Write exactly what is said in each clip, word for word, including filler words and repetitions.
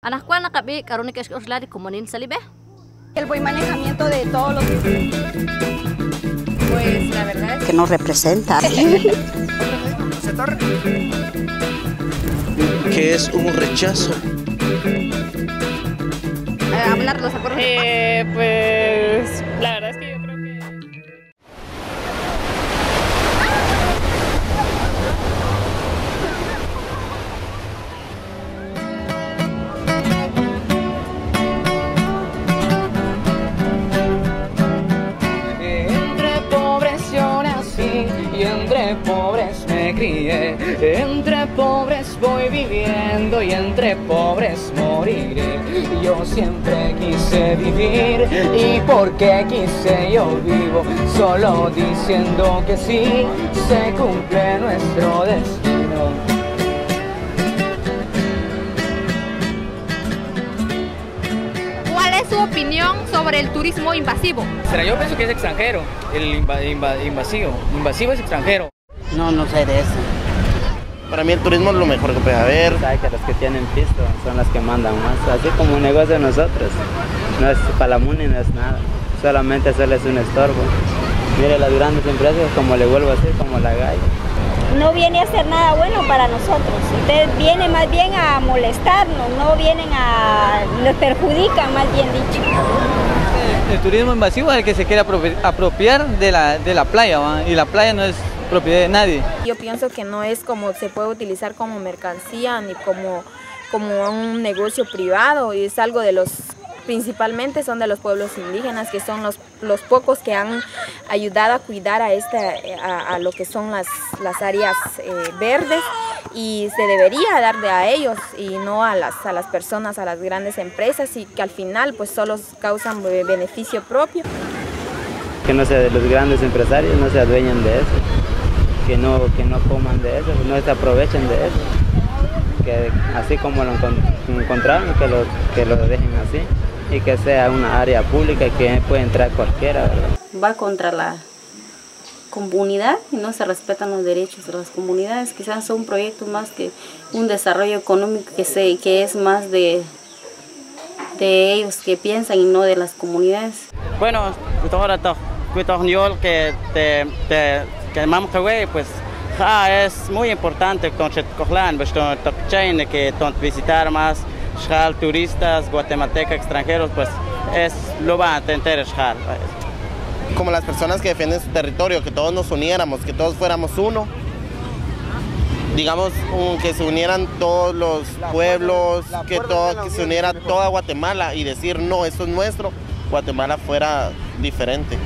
Anak ko nakabi karon ni kes usladi kumunin sa libe. El buen manejamiento de todos los... Pues la verdad es que nos representa. Que es un rechazo. Eh, hablar los acuerdos. Eh, pues la verdad es que yo creo que... Entre pobres yo nací y entre pobres me crié. Entre pobres voy viviendo y entre pobres moriré. Yo siempre quise vivir y porque quise yo vivo. Solo diciendo que sí se cumple nuestro destino. ¿Cuál es su opinión sobre el turismo invasivo? Será, yo pienso que es extranjero, el inva inva invasivo. Invasivo es extranjero. No, no sé de eso. Para mí el turismo es lo mejor que puede haber. Sabe que los que tienen pisto son las que mandan más, así como un negocio de nosotros. No es para la MUNI, no es nada, solamente solo es un estorbo. Mire las grandes empresas, como le vuelvo a decir, como la Gaya. No viene a hacer nada bueno para nosotros. Ustedes vienen más bien a molestarnos, no vienen a... nos perjudican, más bien dicho. El turismo invasivo es el que se quiere apropiar de la, de la playa, ¿va? Y la playa no es propiedad de nadie. Yo pienso que no es como se puede utilizar como mercancía ni como, como un negocio privado, y es algo de los, principalmente son de los pueblos indígenas, que son los, los pocos que han ayudado a cuidar a, esta, a, a lo que son las, las áreas eh, verdes, y se debería dar de a ellos y no a las, a las personas, a las grandes empresas, y que al final pues solo causan beneficio propio. Que no sea de los grandes empresarios, no se adueñen de eso, que no, que no coman de eso, no se aprovechen de eso, que así como lo encontraron, que lo, que lo dejen así, y que sea una área pública y que puede entrar cualquiera, ¿verdad? Va contra la comunidad y no se respetan los derechos de las comunidades. Quizás son proyectos más que un desarrollo económico que, se, que es más de, de ellos que piensan y no de las comunidades. Bueno, que te, te, que vamos a ver, pues ja, es muy importante con Chetcojlán, que visitar más turistas guatemaltecos extranjeros, pues es lo va a tener. Como las personas que defienden su territorio, que todos nos uniéramos, que todos fuéramos uno. Digamos, um, que se unieran todos los pueblos, que, todo, que se uniera toda Guatemala y decir, no, esto es nuestro, Guatemala fuera diferente.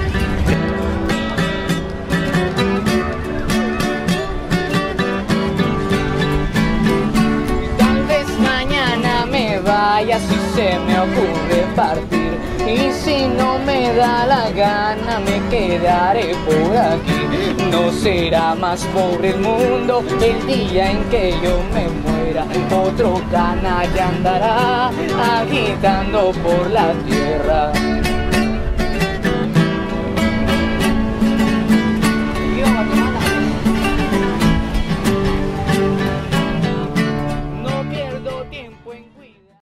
Tal vez mañana me vaya si se me ocurre partir. Y si no me da la gana me quedaré por aquí. No será más pobre el mundo el día en que yo me muera. Otro canalla andará agitando por la tierra.